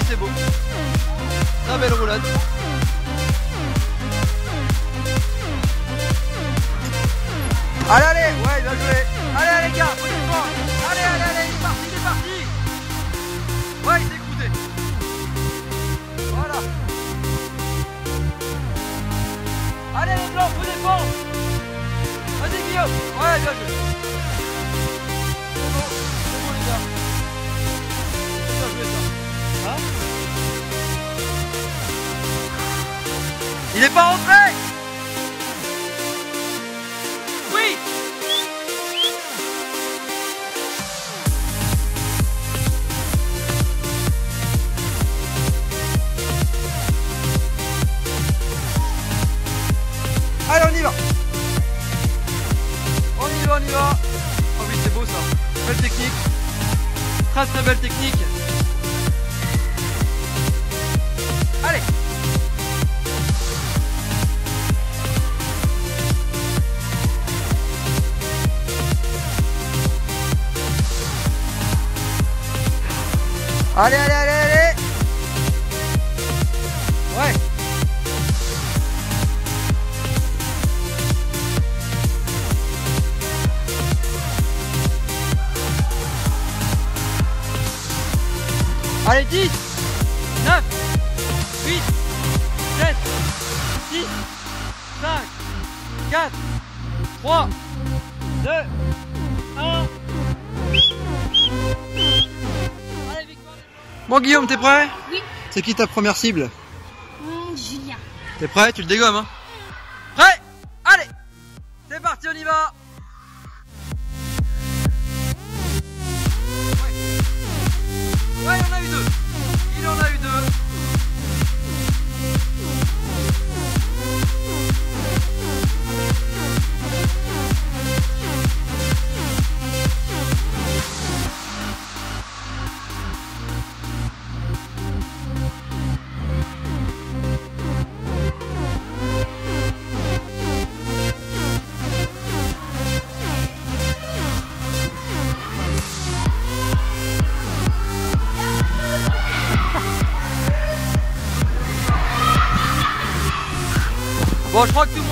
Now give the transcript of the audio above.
c'est beau. Très belle roulade. Allez, allez, ouais, bien joué. Allez, allez, les gars, faut défendre. Allez, allez, allez, il est parti, il est parti. Ouais, il s'est écouté. Voilà. Allez, les blancs, faut défendre. Vas-y, Guillaume. Ouais, bien joué. C'est bon, les gars. Bien joué, ça. Hein? Il est pas rentré. Oui. Allez, on y va. On y va, on y va. Oh oui, c'est beau ça. Belle technique. Très très belle technique. Allez. Allez, allez, allez, allez. Ouais. Allez, 10, 9, 8, 7, 6, 5, 4, 3, 2, 1. Bon Guillaume, t'es prêt? Oui. C'est qui ta première cible? Julien. T'es prêt? Tu le dégommes, hein? Prêt? Allez! C'est parti, on y va! Ouais, il en a eu deux. Il en a eu deux. Bon, je crois que tout